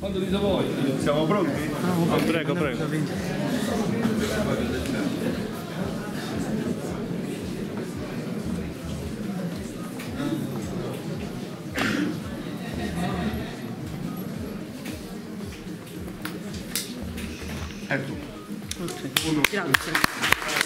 Quando dite voi? Siamo pronti? Prego, prego. Ecco. Ok, grazie.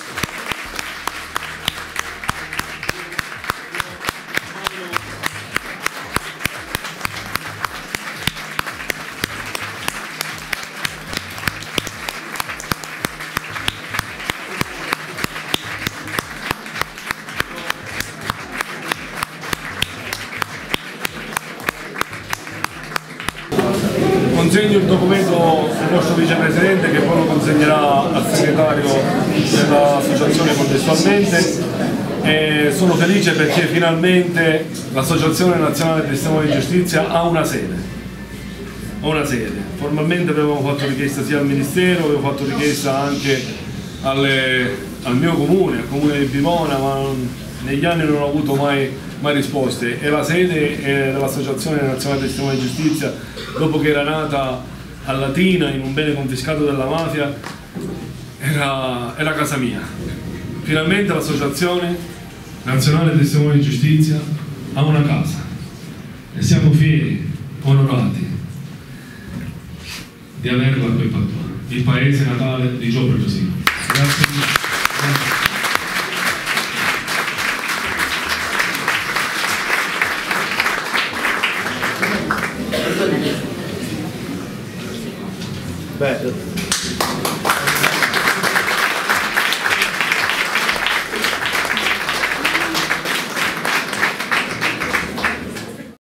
Consegno il documento al nostro vicepresidente che poi lo consegnerà al segretario dell'associazione contestualmente e sono felice perché finalmente l'Associazione Nazionale Testimoni di Giustizia ha una sede. Formalmente avevamo fatto richiesta sia al Ministero, avevo fatto richiesta anche al mio comune, al comune di Bivona, ma negli anni non ho avuto mai risposte, e la sede dell'Associazione Nazionale Testimoni di Giustizia, dopo che era nata a Latina in un bene confiscato dalla mafia, era casa mia. Finalmente l'Associazione Nazionale Testimoni di Giustizia ha una casa e siamo fieri, onorati di averla qui a Padova, il paese natale di Gio Protosino. Grazie mille. Beh,